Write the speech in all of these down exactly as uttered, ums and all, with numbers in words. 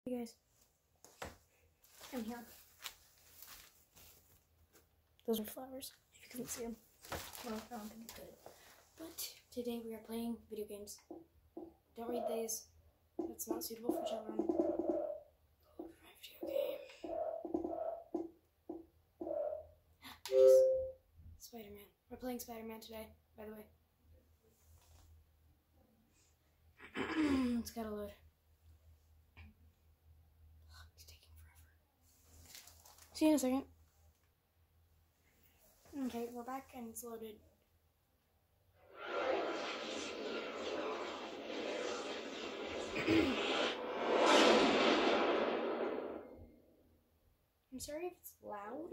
Hey guys, I'm here. Those are flowers, if you couldn't see them. Well, I don't think you could. But today we are playing video games. Don't read these. It's not suitable for children. Oh, my video game. Spider-Man. We're playing Spider-Man today, by the way. It's gotta load. It's taking forever. See you in a second. Okay, we're back and it's loaded. I'm sorry if it's loud.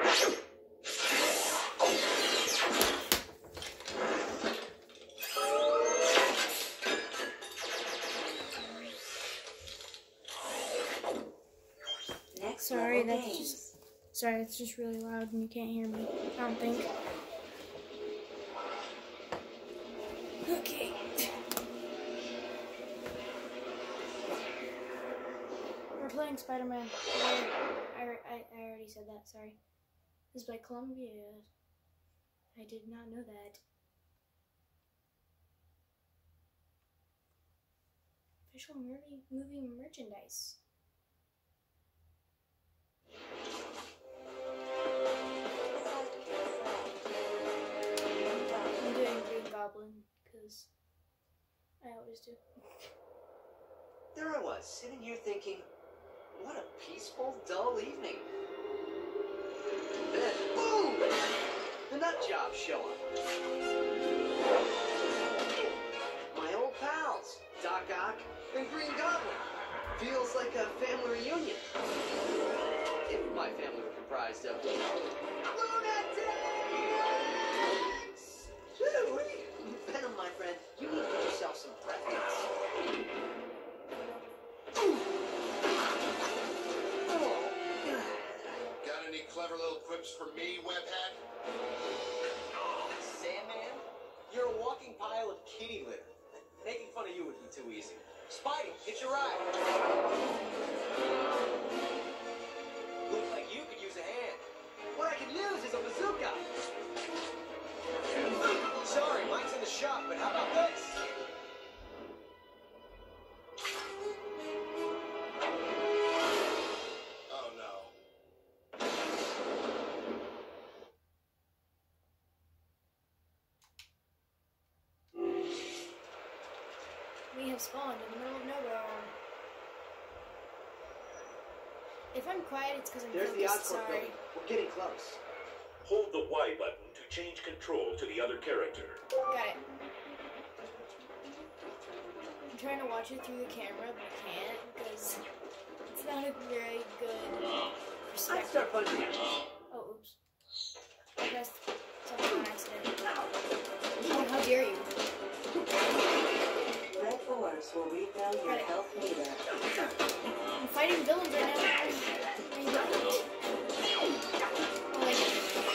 Next sorry, that's games. just sorry, it's just really loud and you can't hear me. I don't think. Okay. We're playing Spider-Man. I, I, I already said that, sorry. This is by Columbia. I did not know that. Official movie, movie merchandise. I'm doing Green Goblin, because I always do. There I was, sitting here thinking, what a peaceful, dull evening. Then, boom! The nut jobs show up. My old pals, Doc Ock and Green Goblin. Feels like a family reunion. If my family were comprised of lunatics! Venom, my friend, you need to get yourself some practice. Got any clever little quips for me, Webhead? Sandman, you're a walking pile of kitty litter. Making fun of you would be too easy. Spidey, get your ride. Looks like you could use a hand. What I could use is a bazooka. Sorry, mine's in the shop, but how about this? Oh no. We have spawned in the middle of nowhere. If I'm quiet, it's because I'm There's the focused, Oscorp sorry. building. We're getting close. Hold the Y button to change control to the other character. Got it. I'm trying to watch it through the camera, but I can't because it's not a very good I'd perspective. start punching it. Oh, oops. I pressed something on accident. Oh, how dare you? Red Force will refill your health meter. I'm fighting villains right now. I don't. Oh, wait.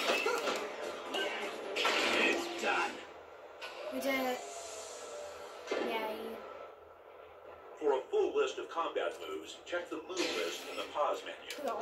It's done. We did it. Yay. For a full list of combat moves, check the move list in the pause menu. Cool.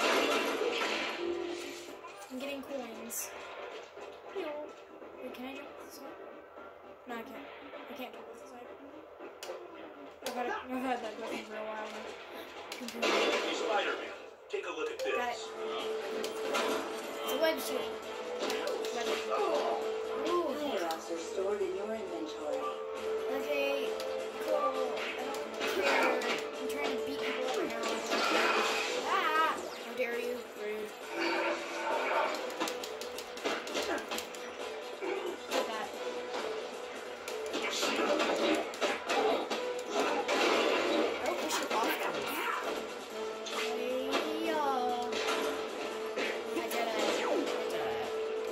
I'm getting coins. Yo. Wait, can I jump this way? No, I can't. I can't jump this way. I've had, it, I've had that button for a while now. Continue. Spider-Man, take a look at Got it. this. It's a web shoot. Web. Ooh. Chaos are stored in your inventory. Okay. Cool. I don't care. I'm trying to beat people up right now. Ah! How dare you? Rude. Like that. Oh, push it off. Hey, uh, I did it. I did it.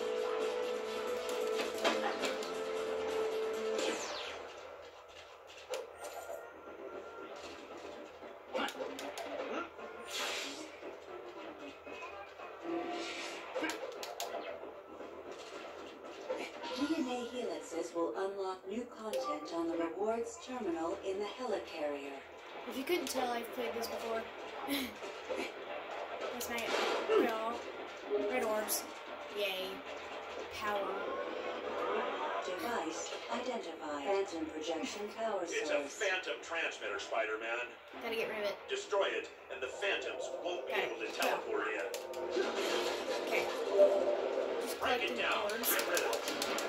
D N A helixes will unlock new content on the rewards terminal in the helicarrier. If you couldn't tell, I've played this before. That's my real red orbs. Yay. Power. Device identified. Phantom projection power source. It's a phantom transmitter, Spider-Man. Gotta get rid of it. Destroy it, and the phantoms won't be Got it. able to teleport in. Okay. Just Break collect it the down. orbs. Get rid of it.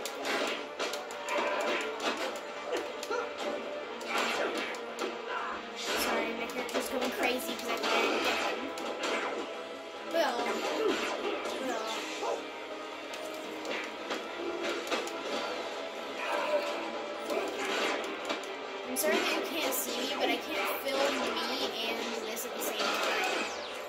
Sorry, my character's going crazy because I can't get him. Well, well. I'm sorry that you can't see me, but I can't film me and this at the same time.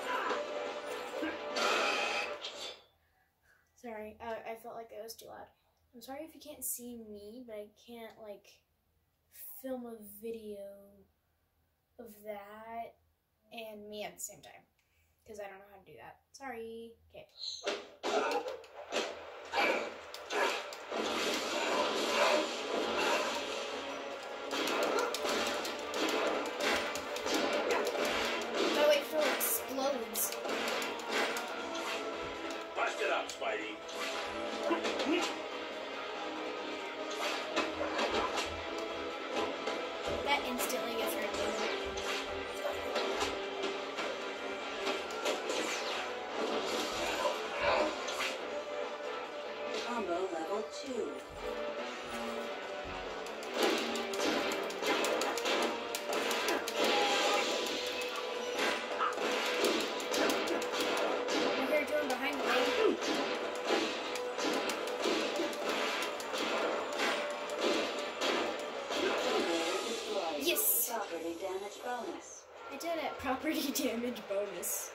Sorry, uh, I felt like that was too loud. I'm sorry if you can't see me, but I can't, like, film a video of that and me at the same time. Because I don't know how to do that. Sorry. Okay. Gotta wait till it explodes. Bust it up, Spidey. That instantly gets rid of it. Combo level two. I hear a drone behind me. Generator destroyed. Yes! Property damage bonus. I did it. Property damage bonus.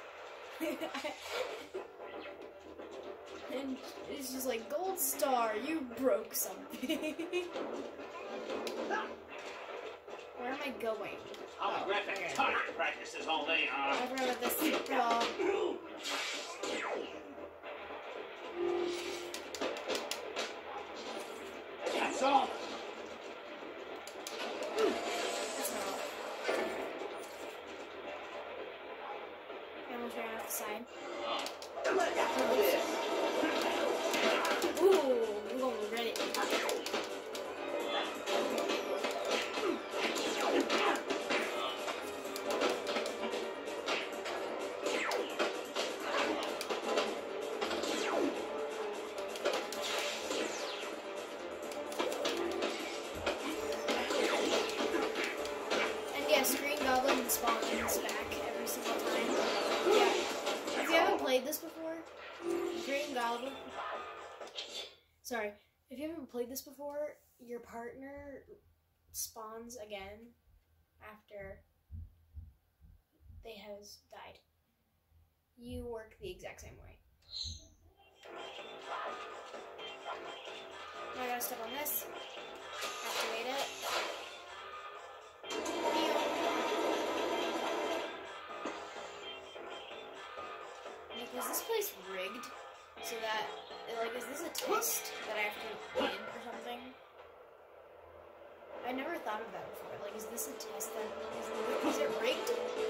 And it's just like, gold star, you broke something. Where am I going? I'll Oh, regret that okay. target practices all day, huh? I forgot about this. Oh. That's all. That's not all. I almost ran off the side. Ooh, we're gonna regret it. And yes, Green Goblin spawns back every single time. Yeah. If you haven't played this before, Green Goblin. Sorry. If you haven't played this before, your partner spawns again after they have died. You work the exact same way. Now I gotta step on this. Activate it. Like, is this place rigged? So that, like, is this a test that I have to win or something? I never thought of that before. Like, is this a test that, is, is it rigged?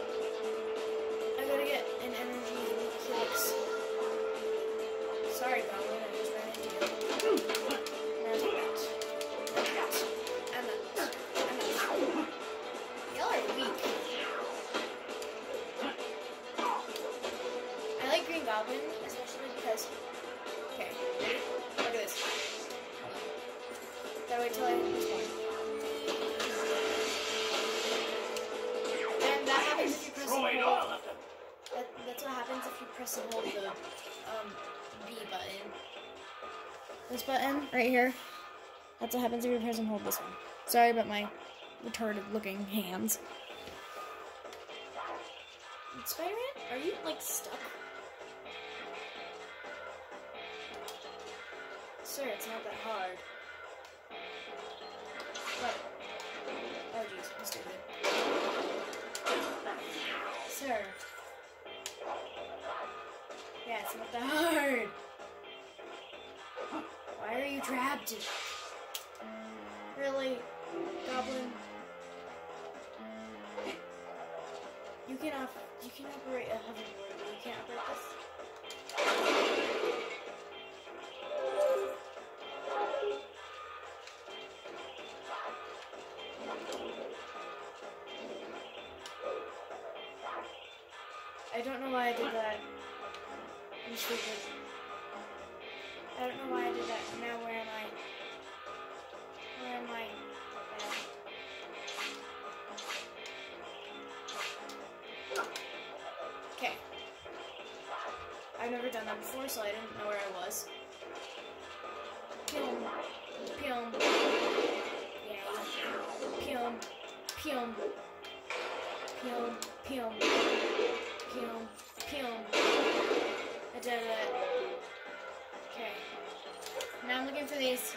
I gotta get an energy helix. Sorry, Goblin, I just ran into you. Now take that. And that. And that. And that. Y'all are weak. I like Green Goblin, especially because... Okay, ready? Look at this. Gotta wait till I hit this one. And that happens if you press and Destroyed hold. all of them. That, that's what happens if you press and hold the um, B button. This button, right here. That's what happens if you press and hold this one. Sorry about my retarded looking hands. Spider-Man, are you, like, stuck? Sir, it's not that hard. What? Oh, jeez, I'm stupid. Sir. Yeah, it's not that hard. Why are you trapped? Really? Goblin? You can off You can operate a hoverboard, but you can't operate this. I don't know why I did that. I'm stupid. I don't know why I did that. Now where am I? Where am I? Okay. I've never done that before, so I didn't know where I was. Pyum. Pyum. Yeah. Pyum. Pyum. Pyum. Pyum. Pyum. Pyum. I did it. Okay. Now I'm looking for these.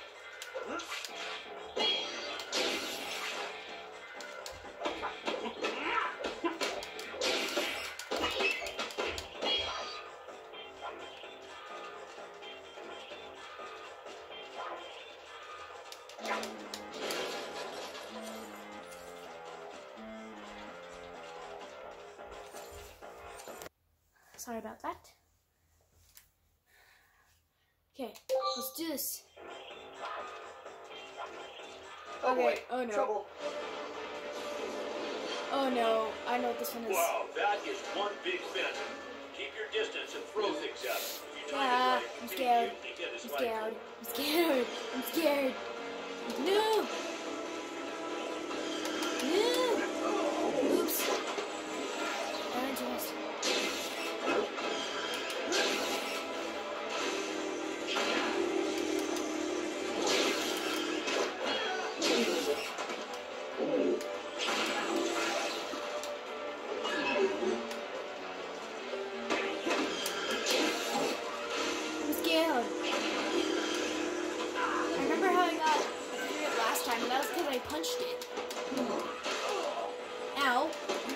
Sorry about that. Okay, let's do this. Oh Okay, boy, oh no. trouble. Oh no, I know what this one is. Wow, that is one big fin. Keep your distance and throw things up. If you time Ah, it right, I'm you scared. usually get a I'm slight scared. I'm scared. I'm scared. No! No! Oops. I'm just. I'm scared. I remember how I got through it last time, and that was because I punched it. Ow.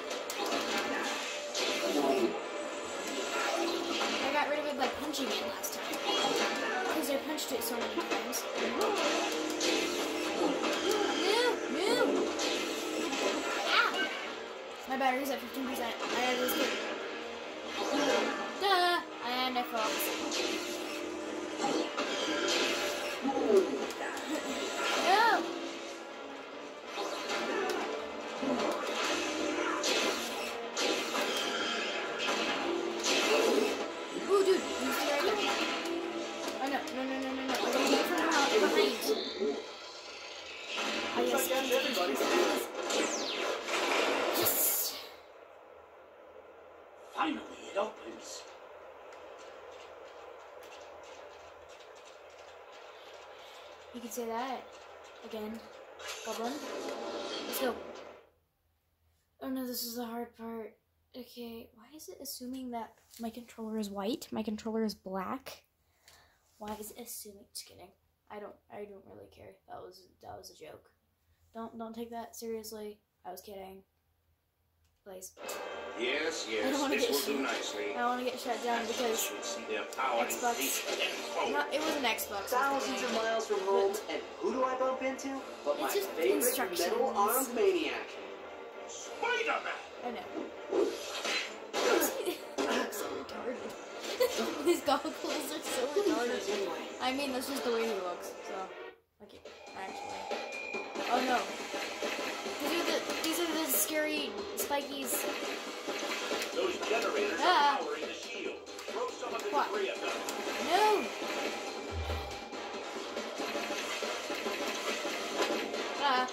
I got rid of it by punching it last time. Because I punched it so many times. No! No! Ow! My battery's at fifteen percent. I gotta just get. Duh! And I froze. No! Ooh, dude, you see right there. Oh no, no, no, no, no, no. I'm gonna get from behind. Oh, Looks yes. like that's everybody. Yes! Finally, it opens. You can say that again. Goblin. Let's go. Oh no, this is the hard part. Okay, why is it assuming that my controller is white? My controller is black. Why is it assuming? Just kidding. I don't. I don't really care. That was that was a joke. Don't don't take that seriously. I was kidding. Please. Yes, I don't yes, wanna this get will do shut- nicely. I don't want to get shut down because Should see their power Xbox. increase. No, it was an Xbox. Thousands of miles from home, and who do I bump into? But my It's just favorite instructions. metal-armed maniac. Spider-Man! I know. So retarded. These goggles are so retarded. Anyway, I mean, that's just the way he looks. So, okay, actually. Oh no. These are the these are the scary spikies. Those generators Ah. are powering the shield. Throw some of the What? debris at them. No. Ah.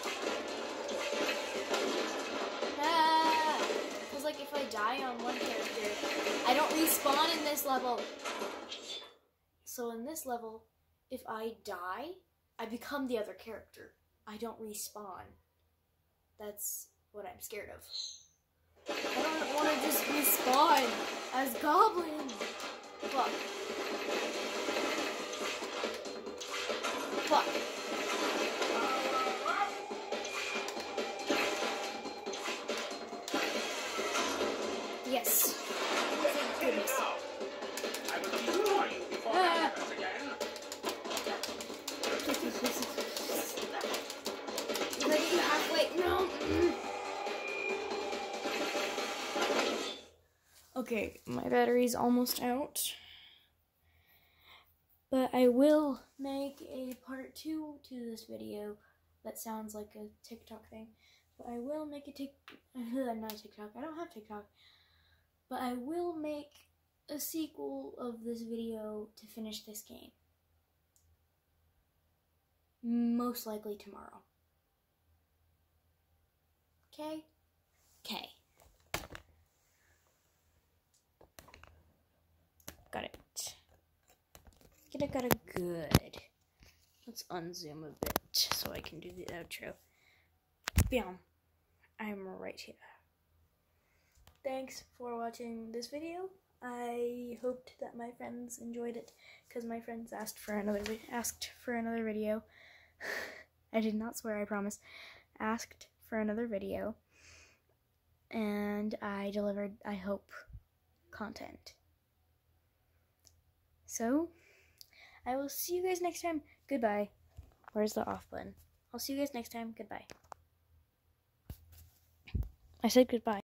Ah. Cause like if I die on one character, I don't respawn in this level. So in this level, if I die, I become the other character. I don't respawn. That's what I'm scared of. I don't want to just respawn as Goblin. Fuck. Fuck. Yes. Thank goodness. I will destroy you before Ah. that happens again. If I get you halfway, no. Mm. Okay, my battery's almost out. But I will make a part two to this video. That sounds like a TikTok thing. But I will make a tik not a TikTok. I don't have TikTok. But I will make a sequel of this video to finish this game. Most likely tomorrow. Okay? Okay. Got it. Get it, got it good. Let's unzoom a bit so I can do the outro. Bam. I'm right here. Thanks for watching this video. I hoped that my friends enjoyed it because my friends asked for another asked for another video. I did not swear, I promise. Asked for another video, and I delivered, I hope, content. So, I will see you guys next time. Goodbye. Where's the off button? I'll see you guys next time. Goodbye. I said goodbye.